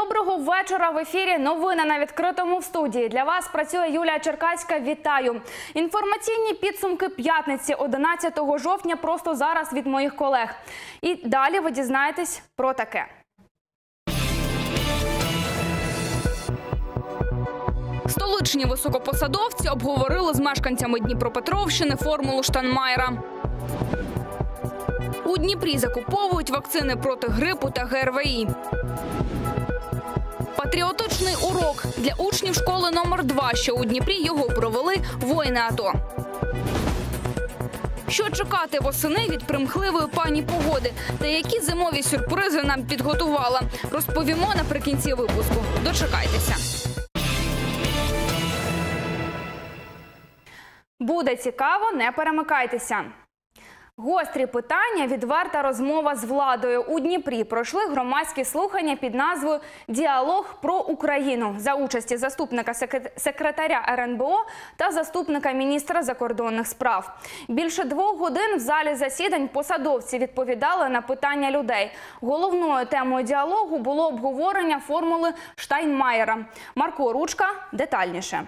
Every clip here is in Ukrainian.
Доброго вечора. В ефірі новини на відкритому. В студії для вас працює Юлія Черкаська. Вітаю. Інформаційні підсумки п'ятниці 11 жовтня просто зараз від моїх колег. І далі ви дізнаєтесь про таке. Столичні високопосадовці обговорили з мешканцями Дніпропетровщини формулу Штайнмаєра. У Дніпрі закуповують вакцини проти грипу та ГРВІ. Патріотичний урок для учнів школи номер 2, що у Дніпрі його провели воїни АТО. Що чекати восени від примхливої пані погоди та які зимові сюрпризи нам підготувала, розповімо наприкінці випуску. Дочекайтеся. Буде цікаво, не перемикайтеся. Гострі питання, відверта розмова з владою. У Дніпрі пройшли громадські слухання під назвою «Діалог про Україну» за участі заступника секретаря РНБО та заступника міністра закордонних справ. Більше 2 годин в залі засідань посадовці відповідали на питання людей. Головною темою діалогу було обговорення формули Штайнмаєра. Марко Ручка детальніше.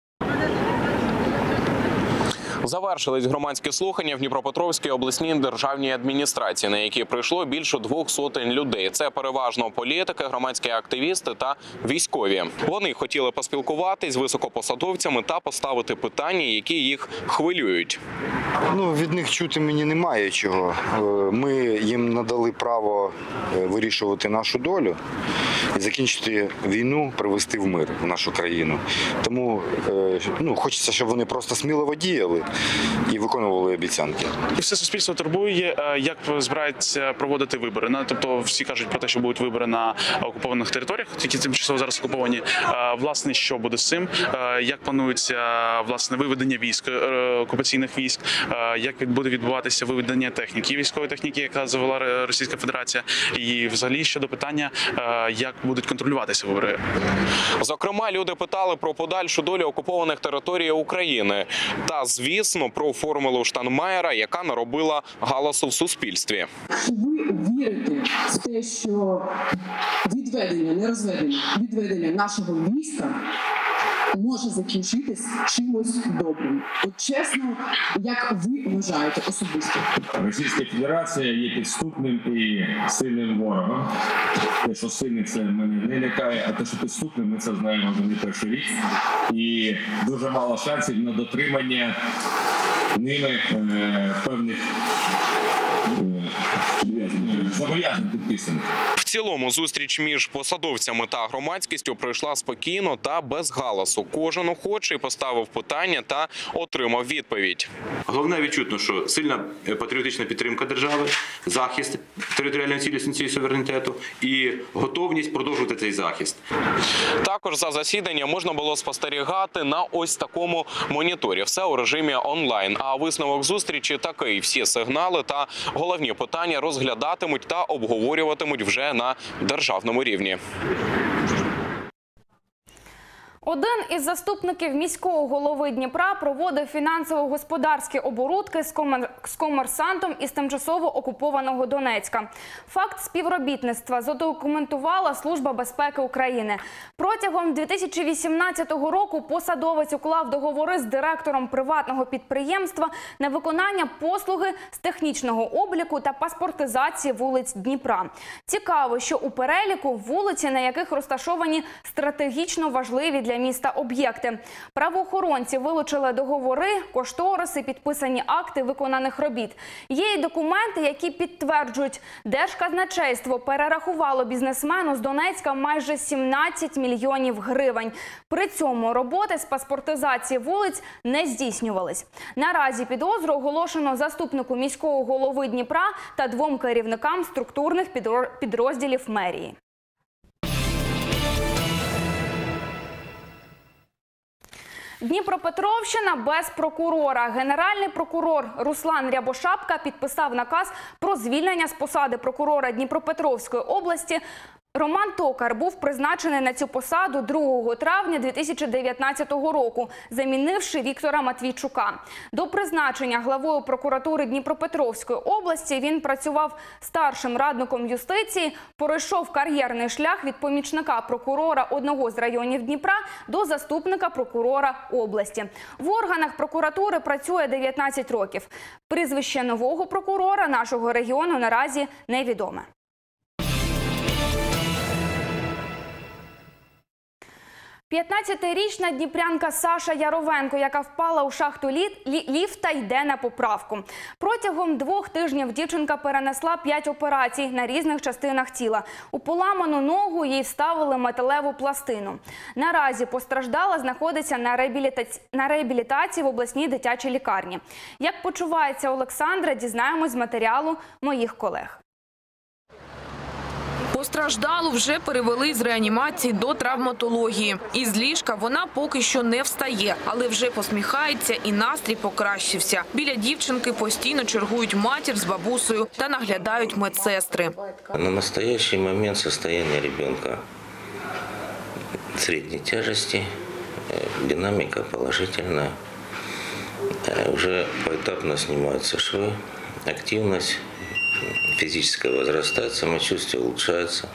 Завершились громадські слухання в Дніпропетровській обласній державній адміністрації, на які прийшло більше 200 людей. Це переважно політики, громадські активісти та військові. Вони хотіли поспілкуватись з високопосадовцями та поставити питання, які їх хвилюють. Від них чути мені немає чого. Ми їм надали право вирішувати нашу долю і закінчити війну, привести в мир в нашу країну. Тому хочеться, щоб вони просто сміливо діяли і виконували обіцянки. Все суспільство турбує, як збираються проводити вибори. Тобто всі кажуть про те, що будуть вибори на окупованих територіях, які тимчасово зараз окуповані. Власне, що буде з цим? Як планується виведення військ, окупаційних військ? Як буде відбуватися виведення техніки, військової техніки, яка завела Російська Федерація? І взагалі щодо питання, як будуть контролюватися вибори? Зокрема, люди питали про подальшу долю окупованих територій України та, звісно, про формулу Штайнмаєра, яка наробила галасу в суспільстві. Ви вірите в те, що відведення, не розведення, відведення нашого війська може закінчитись чимось добрим? От чесно, як ви вважаєте особисто? Російська Федерація є підступним і сильним ворогом. Те, що сильний, це мене не лякає, а те, що підступним, ми це знаємо вже не перший рік. І дуже мало шансів на дотримання ними певних зобов'язань підписаних. В цілому зустріч між посадовцями та громадськістю пройшла спокійно та без галасу. Кожен охочий поставив питання та отримав відповідь. Головне відчутно, що сильна патріотична підтримка держави, захист територіальної цілісності і суверенітету і готовність продовжувати цей захист. Також за засідання можна було спостерігати на ось такому моніторі. Все у режимі онлайн. А висновок зустрічі такий. Всі сигнали та головні питання розглядатимуть та обговорюватимуть вже на державному рівні. Один із заступників міського голови Дніпра проводив фінансово-господарські оборудки з комерсантом із тимчасово окупованого Донецька. Факт співробітництва задокументувала Служба безпеки України. Протягом 2018 року посадовець уклав договори з директором приватного підприємства на виконання послуги з технічного обліку та паспортизації вулиць Дніпра. Цікаво, що у переліку вулиці, на яких розташовані стратегічно важливі для міста об'єкти. Правоохоронці вилучили договори, кошториси, підписані акти виконаних робіт. Є й документи, які підтверджують, Держказначейство перерахувало бізнесмену з Донецька майже 17 мільйонів гривень. При цьому роботи з паспортизації вулиць не здійснювались. Наразі підозру оголошено заступнику міського голови Дніпра та 2 керівникам структурних підрозділів мерії. Дніпропетровщина без прокурора. Генеральний прокурор Руслан Рябошапка підписав наказ про звільнення з посади прокурора Дніпропетровської області Роман Токар був призначений на цю посаду 2 травня 2019 року, замінивши Віктора Матвійчука. До призначення главою прокуратури Дніпропетровської області він працював старшим радником юстиції, пройшов кар'єрний шлях від помічника прокурора одного з районів Дніпра до заступника прокурора області. В органах прокуратури працює 19 років. Прізвище нового прокурора нашого регіону наразі невідоме. – 15-річна дніпрянка Саша Яровенко, яка впала у шахту ліфта, йде на поправку. Протягом 2 тижнів дівчинка перенесла 5 операцій на різних частинах тіла. У поламану ногу їй вставили металеву пластину. Наразі постраждала знаходиться на реабілітації в обласній дитячій лікарні. Як почувається Олександра, дізнаємось з матеріалу моїх колег. Постраждалу вже перевели з реанімації до травматології. Із ліжка вона поки що не встає, але вже посміхається і настрій покращився. Біля дівчинки постійно чергують матір з бабусею та наглядають медсестри. На настоящий момент состояние ребенка средней тяжести, динамика положительная. Уже поэтапно снимаются швы, активность физическая возрастает, самочувствие улучшается.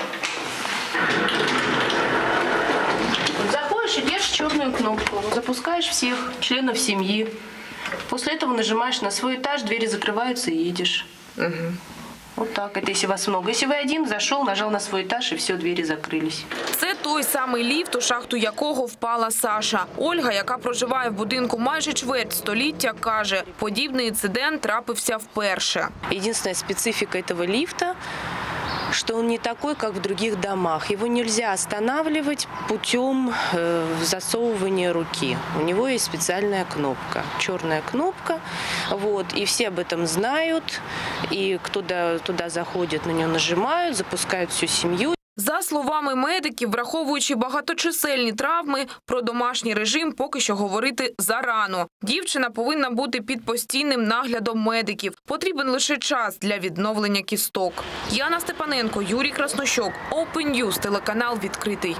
Заходишь и держишь черную кнопку, запускаешь всех членов семьи. После этого нажимаешь на свой этаж, двери закрываются и едешь. Вот так, это если вас много. Если вы один, зашел, нажал на свой этаж и все, двери закрылись. Це той самий ліфт, у шахту якого впала Саша. Ольга, яка проживає в будинку майже чверть століття, каже, подібний інцидент трапився вперше. Единственная специфика этого лифта, что он не такой, как в других домах. Его нельзя останавливать путем засовывания руки. У него есть специальная кнопка, черная кнопка. Вот, и все об этом знают. И кто туда заходит, на нее нажимают, запускают всю семью. За словами медиків, враховуючи багаточисельні травми, про домашній режим поки що говорити зарано. Дівчина повинна бути під постійним наглядом медиків. Потрібен лише час для відновлення кісток. Яна Степаненко, Юрій Краснощок, Open News, телеканал «Відкритий».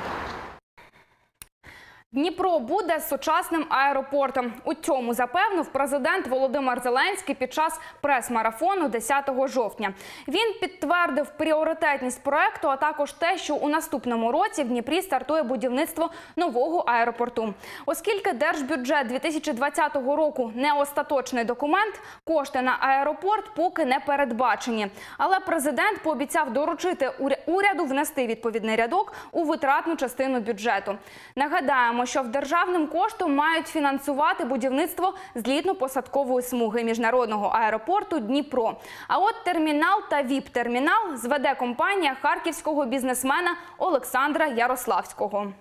Дніпро буде сучасним аеропортом. У цьому запевнив президент Володимир Зеленський під час прес-марафону 10 жовтня. Він підтвердив пріоритетність проекту, а також те, що у наступному році в Дніпрі стартує будівництво нового аеропорту. Оскільки держбюджет 2020 року не остаточний документ, кошти на аеропорт поки не передбачені. Але президент пообіцяв доручити уряду внести відповідний рядок у витратну частину бюджету. Нагадаємо, що державним коштом мають фінансувати будівництво злітно-посадкової смуги міжнародного аеропорту Дніпро. А от термінал та ВІП-термінал зведе компанія харківського бізнесмена Олександра Ярославського.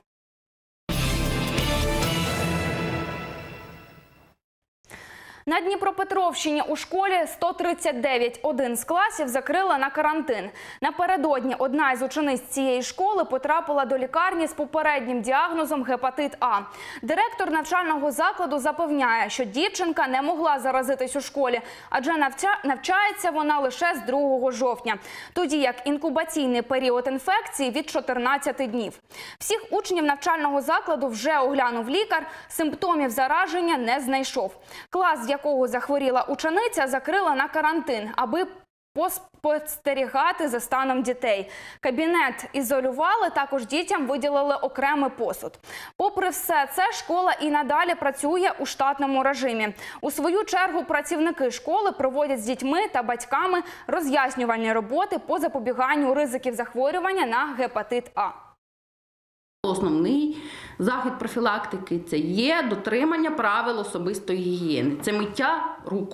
На Дніпропетровщині у школі 139 один з класів закрила на карантин. Напередодні одна із учениць цієї школи потрапила до лікарні з попереднім діагнозом гепатит А. Директор навчального закладу запевняє, що дівчинка не могла заразитись у школі, адже навчається вона лише з 2 жовтня, тоді як інкубаційний період інфекції від 14 днів. Всіх учнів навчального закладу вже оглянув лікар, симптомів зараження не знайшов. Клас, з якого захворіла учениця, закрила на карантин, аби спостерігати за станом дітей. Кабінет ізолювали, також дітям виділили окремий посуд. Попри все це, школа і надалі працює у штатному режимі. У свою чергу працівники школи проводять з дітьми та батьками роз'яснювальні роботи по запобіганню ризиків захворювання на гепатит А. Основний захід профілактики – це є дотримання правил особистої гігієни. Це миття рук.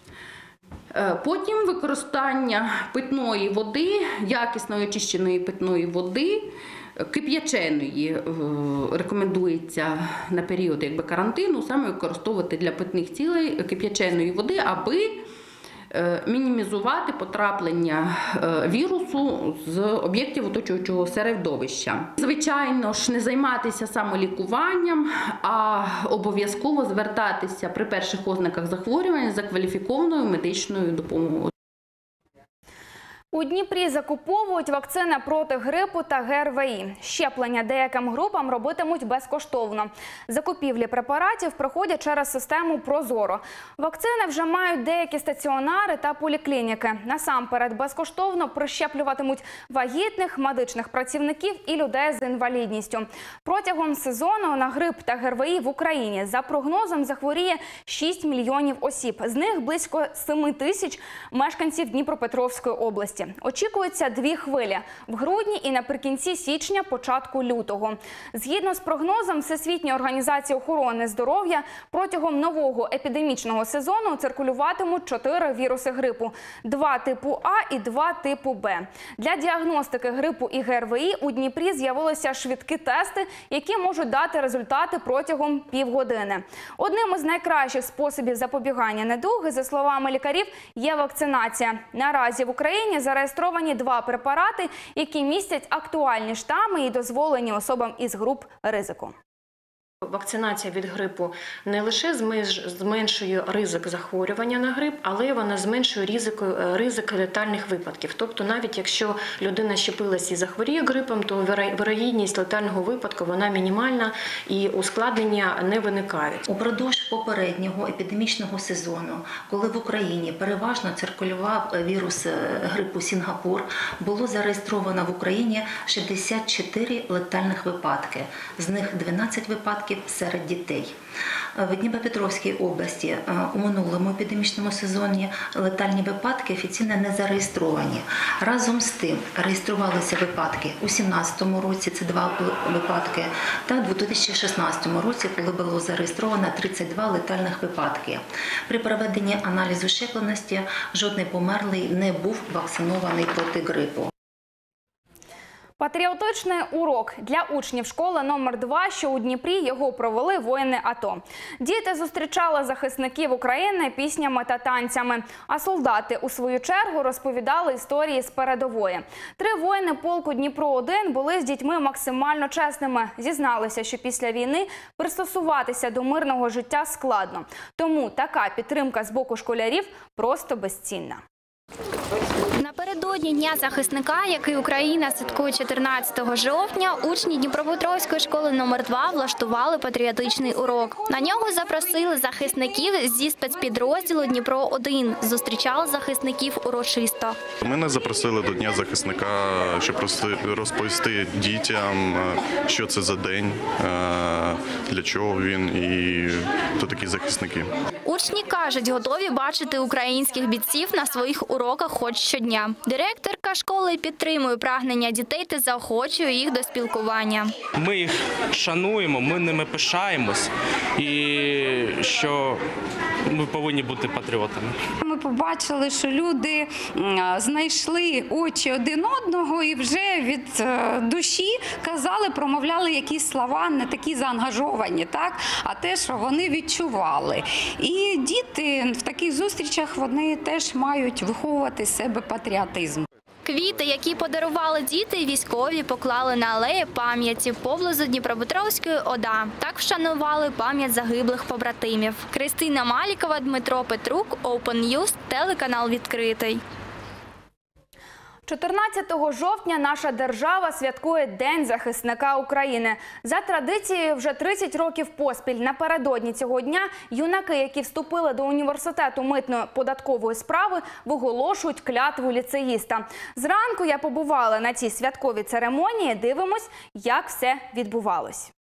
Потім використання питної води, якісної очищеної питної води, кип'яченої рекомендується на період карантину саме використовувати для питних цілей кип'яченої води, аби мінімізувати потраплення вірусу з об'єктів оточуючого середовища. Звичайно ж, не займатися самолікуванням, а обов'язково звертатися при перших ознаках захворювання за кваліфікованою медичною допомогою. У Дніпрі закуповують вакцини проти грипу та ГРВІ. Щеплення деяким групам робитимуть безкоштовно. Закупівлі препаратів проходять через систему «Прозоро». Вакцини вже мають деякі стаціонари та поліклініки. Насамперед безкоштовно прищеплюватимуть вагітних, медичних працівників і людей з інвалідністю. Протягом сезону на грип та ГРВІ в Україні за прогнозом захворіє 6 мільйонів осіб. З них близько 7 тисяч мешканців Дніпропетровської області. Очікується 2 хвилі – в грудні і наприкінці січня, початку лютого. Згідно з прогнозом Всесвітньої організації охорони здоров'я, протягом нового епідемічного сезону циркулюватимуть 4 віруси грипу – 2 типу А і 2 типу Б. Для діагностики грипу і ГРВІ у Дніпрі з'явилися швидкі тести, які можуть дати результати протягом півгодини. Одним із найкращих способів запобігання недуги, за словами лікарів, є вакцинація. Наразі в Україні зареєстровані 2 препарати, які містять актуальні штами і дозволені особам із груп ризику. Вакцинація від грипу не лише зменшує ризик захворювання на грип, але вона зменшує ризик летальних випадків. Тобто навіть якщо людина щепилась і захворіє грипом, то вирогідність летального випадку вона мінімальна і ускладнення не виникають. Упродовж попереднього епідемічного сезону, коли в Україні переважно циркулював вірус грипу Сінгапур, було зареєстровано в Україні 64 летальних випадки. З них 12 випадків серед дітей. В Дніпропетровській області у минулому епідемічному сезоні летальні випадки офіційно не зареєстровані. Разом з тим реєструвалися випадки у 2017 році, це 2 випадки, та у 2016 році, коли було зареєстровано 32 летальних випадки. При проведенні аналізу щепленості жодний померлий не був вакцинований проти грипу. Патріотичний урок для учнів школи номер 2, що у Дніпрі, його провели воїни АТО. Діти зустрічали захисників України піснями та танцями, а солдати, у свою чергу, розповідали історії з передової. 3 воїни полку Дніпро-1 були з дітьми максимально чесними. Зізналися, що після війни пристосуватися до мирного життя складно. Тому така підтримка з боку школярів просто безцінна. Напередодні Дня захисника, який Україна святкує 14 жовтня, учні Дніпропетровської школи номер 2 влаштували патріотичний урок. На нього запросили захисників зі спецпідрозділу Дніпро-1. Зустрічали захисників урочисто. Мене запросили до Дня захисника, щоб розповісти дітям, що це за день, для чого він і хто такі захисники. Учні кажуть, готові бачити українських бійців на своїх уроках хоч щодня. Директорка школи підтримує прагнення дітей та заохочує їх до спілкування. Ми їх шануємо, ми ними пишаємось і що ми повинні бути патріотами. Ми побачили, що люди знайшли очі один одного і вже від душі казали, промовляли якісь слова не такі заангажовані, так? А те, що вони відчували. І діти в таких зустрічах вони теж мають виховувати з себе патріотизм. Квіти, які подарували діти, військові поклали на алеї пам'яті поблизу Дніпропетровської ОДА. Так вшанували пам'ять загиблих побратимів. Кристина Малікова, Дмитро Петрук, Open News, телеканал «Відкритий». 14 жовтня наша держава святкує День захисника України. За традицією, вже 30 років поспіль напередодні цього дня юнаки, які вступили до університету митно-податкової справи, виголошують клятву ліцеїста. Зранку я побувала на цій святковій церемонії, дивимось, як все відбувалось.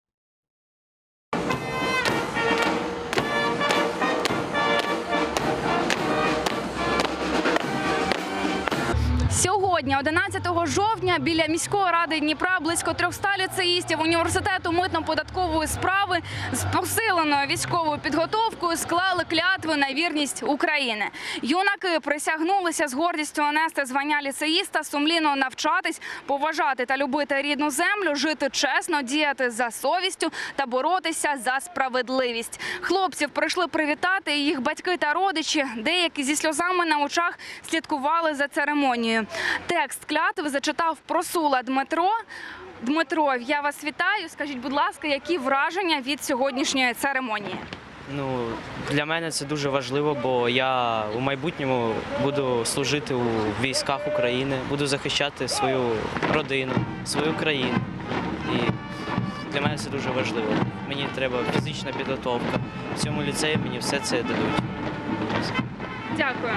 Сьогодні, 11 жовтня, біля міської ради Дніпра близько 300 ліцеїстів університету митно-податкової справи з посиленою військовою підготовкою склали клятви на вірність України. Юнаки присягнулися з гордістю нести звання ліцеїста, сумлінно навчатись, поважати та любити рідну землю, жити чесно, діяти за совістю та боротися за справедливість. Хлопців прийшли привітати і їх батьки та родичі. Деякі зі сльозами на очах слідкували за церемонією. Текст клятви зачитав Просула Дмитро. Дмитро, я вас вітаю. Скажіть, будь ласка, які враження від сьогоднішньої церемонії? Для мене це дуже важливо, бо я у майбутньому буду служити у військах України, буду захищати свою родину, свою країну. І для мене це дуже важливо. Мені треба фізична підготовка. В цьому ліцеї мені все це дадуть. Дякую.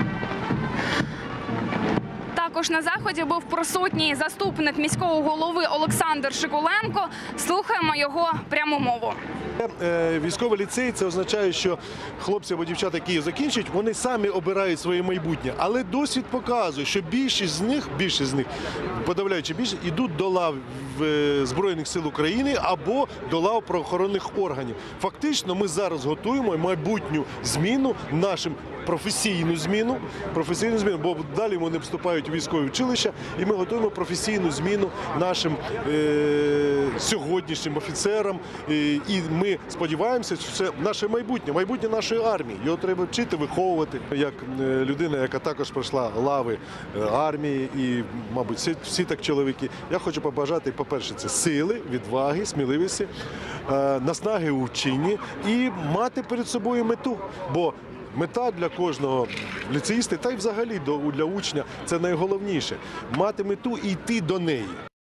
Також на заході був присутній заступник міського голови Олександр Шикуленко. Слухаємо його пряму мову. Військовий ліцей – це означає, що хлопці або дівчата, які її закінчують, вони самі обирають своє майбутнє. Але досвід показує, що більшість з них, подавляючи більшість, йдуть до лав Збройних сил України або до лав правоохоронних органів. Фактично, ми зараз готуємо майбутню зміну нашим професійну зміну, бо далі вони вступають у військові училища, і ми готуємо професійну зміну нашим сьогоднішнім офіцерам. І ми сподіваємося, що це наше майбутнє нашої армії. Його треба вчити, виховувати. Як людина, яка також пройшла лави армії і, мабуть, всі так чоловіки, я хочу побажати, по-перше, це сили, відваги, сміливості, наснаги у вчинні і мати перед собою мету. Бо мета для кожного ліцеїста, та й взагалі для учня, це найголовніше – мати мету і йти до неї.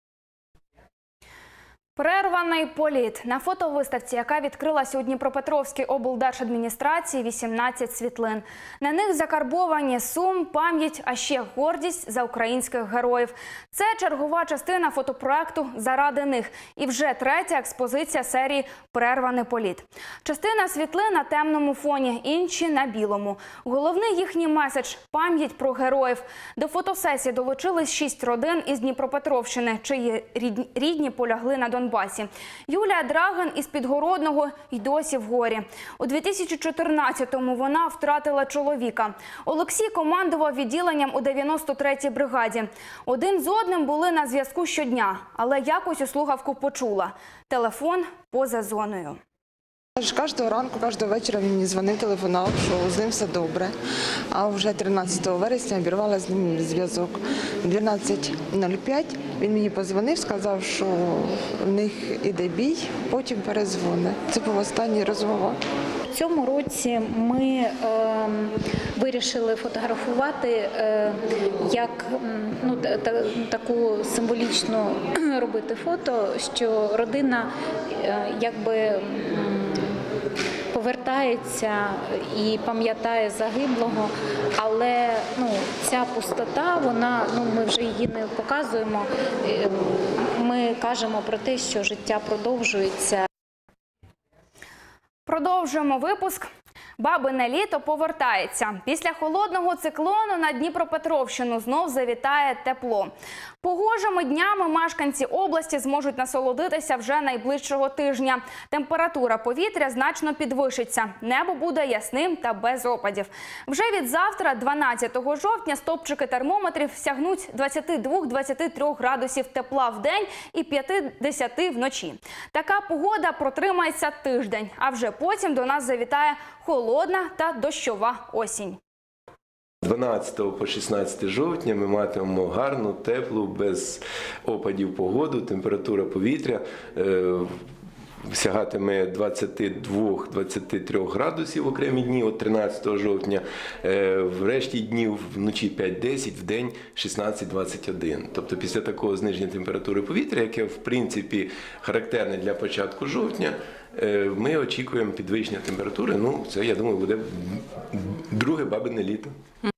Перерваний політ. На фотовиставці, яка відкрилася у Дніпропетровській облдержадміністрації, 18 світлин. На них закарбовані сум, пам'ять, а ще гордість за українських героїв. Це чергова частина фотопроекту «Заради них» і вже третя експозиція серії «Перерваний політ». Частина світлин на темному фоні, інші на білому. Головний їхній меседж – пам'ять про героїв. До фотосесії долучились 6 родин із Дніпропетровщини, чиї рідні полягли на Донбасі. Юлія Драган із Підгородного й досі в горі. У 2014-му вона втратила чоловіка. Олексій командував відділенням у 93-й бригаді. Один з одним були на зв'язку щодня, але якось у слухавку почула. Телефон поза зоною. Кожного ранку, кожного вечора він мені дзвонив, телефонував, що з ним все добре. А вже 13 вересня обірвала з ним зв'язок. 12:05 він мені подзвонив, сказав, що в них іде бій, потім перезвонить. Це був останній розмова. В цьому році ми вирішили фотографувати, як таку символічну робити фото, що родина якби повертається і пам'ятає загиблого, але ця пустота, ми вже її не показуємо. Ми кажемо про те, що життя продовжується. Продовжуємо випуск. Бабине літо повертається. Після холодного циклону на Дніпропетровщину знов завітає тепло. Погожими днями мешканці області зможуть насолодитися вже найближчого тижня. Температура повітря значно підвищиться. Небо буде ясним та без опадів. Вже від завтра, 12 жовтня, стопчики термометрів сягнуть 22-23 градусів тепла в день і 50 вночі. Така погода протримається тиждень, а вже потім до нас завітає холодна та дощова осінь. 12 по 16 жовтня ми матимемо гарну, теплу, без опадів погоду, температура повітря сягатиме 22-23 градусів в окремі дні от 13 жовтня, в решті днів вночі 5-10, в день 16-21. Тобто після такого зниження температури повітря, яке в принципі характерне для початку жовтня, ми очікуємо підвищення температури. Це, я думаю, буде друге бабине літо.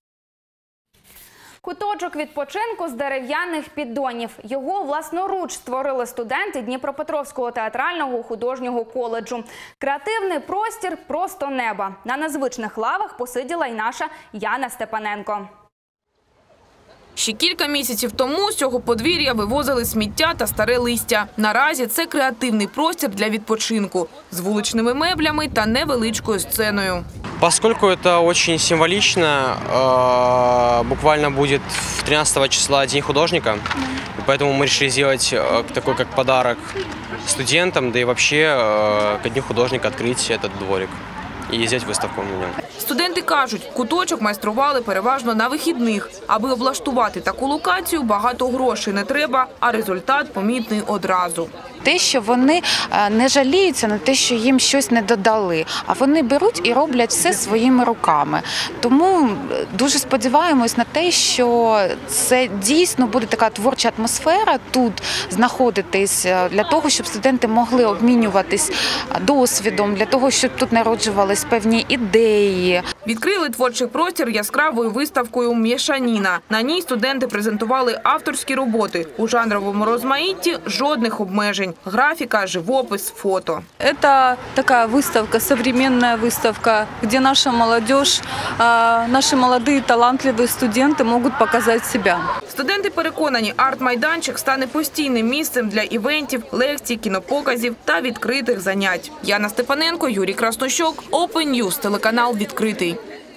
Куточок відпочинку з дерев'яних піддонів. Його власноруч створили студенти Дніпропетровського театрального художнього коледжу. Креативний простір просто неба. На незвичних лавах посиділа й наша Яна Степаненко. Ще кілька місяців тому з цього подвір'я вивозили сміття та старе листя. Наразі це креативний простір для відпочинку з вуличними меблями та невеличкою сценою. Поскольку это очень символично, буквально будет 13 числа День художника, поэтому мы решили сделать такой как подарок студентам, да и вообще ко Дню художника открыть этот дворик і взяти виставку на ньому. Студенти кажуть, куточок майстрували переважно на вихідних. Аби облаштувати таку локацію, багато грошей не треба, а результат помітний одразу. Те, що вони не жаліються на те, що їм щось не додали, а вони беруть і роблять все своїми руками. Тому дуже сподіваємось на те, що це дійсно буде така творча атмосфера тут знаходитись, для того, щоб студенти могли обмінюватись досвідом, для того, щоб тут народжувались певні ідеї. Відкрили творчий простір яскравою виставкою «Мішаніна». На ній студенти презентували авторські роботи. У жанровому розмаїтті жодних обмежень. Графіка, живопис, фото. Это такая выставка, современная выставка, где наша молодежь, наши молодые талантливые студенты могут показать себя. Студенти переконані, арт-майданчик стане постійним місцем для івентів, лекцій, кінопоказів та відкритих занять. Яна Степаненко, Юрій Краснощок, Open News, телеканал «Відкритий».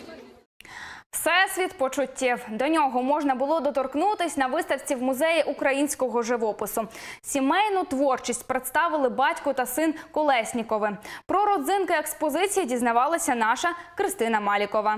Всесвіт почуттів. До нього можна було доторкнутись на виставці в Музеї українського живопису. Сімейну творчість представили батько та син Колєснікови. Про родзинки експозиції дізнавалася наша Кристина Малікова.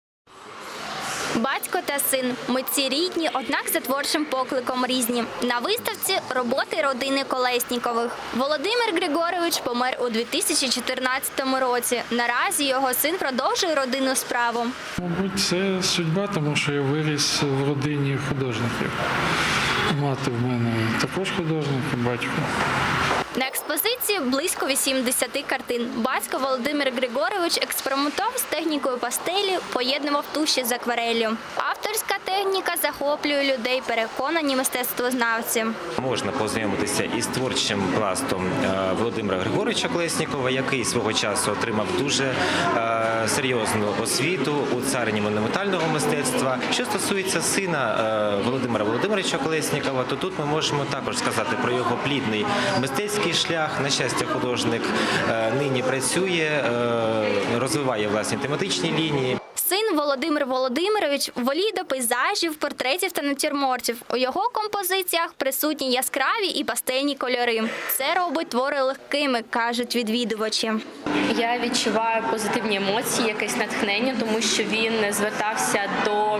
Батько та син – митці рідні, однак за творчим покликом різні. На виставці – роботи родини Колєснікових. Володимир Григорович помер у 2014 році. Наразі його син продовжує родинну справу. Мабуть, це судьба, тому що я виріс в родині художників. Мати в мене також художник, і батько. На експозиції близько 80 картин. Батько Володимир Григорович експериментував з технікою пастелі, поєднував туші з аквареллю. Авторська техніка захоплює людей, переконані мистецтвознавці. Можна познайомитися із творчим пластом Володимира Григоровича Колєснікова, який свого часу отримав дуже серйозну освіту у царині монументального мистецтва. Що стосується сина Володимира Володимировича Колєснікова, то тут ми можемо також сказати про його плідний мистецький шлях. На щастя, художник нині працює, розвиває власні тематичні лінії. Син Володимир Володимирович воліє до пейзажів, портретів та натюрмортів. У його композиціях присутні яскраві і пастельні кольори. Це робить твори легкими, кажуть відвідувачі. Я відчуваю позитивні емоції, якесь натхнення, тому що він звертався до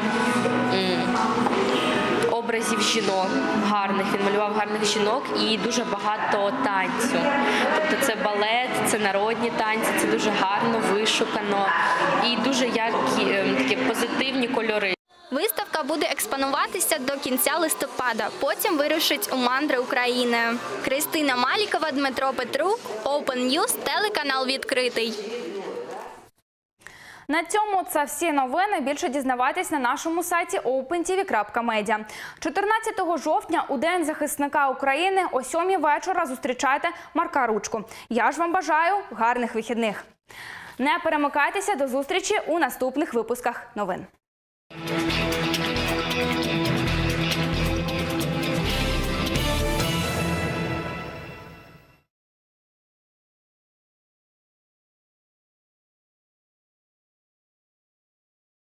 образів жінок гарних. Він малював гарних жінок і дуже багато танцю. Тобто це балет, це народні танці, це дуже гарно, вишукано і дуже яркі, такі позитивні кольори. Виставка буде експонуватися до кінця листопада, потім вирушить у мандри України. Кристина Малікова, Дмитро Петрук, Open News, телеканал «Відкритий». На цьому це всі новини. Більше дізнавайтесь на нашому сайті opentv.media. 14 жовтня у День захисника України о 7 вечора зустрічайте Марка Ручку. Я ж вам бажаю гарних вихідних. Не перемикайтеся, до зустрічі у наступних випусках новин.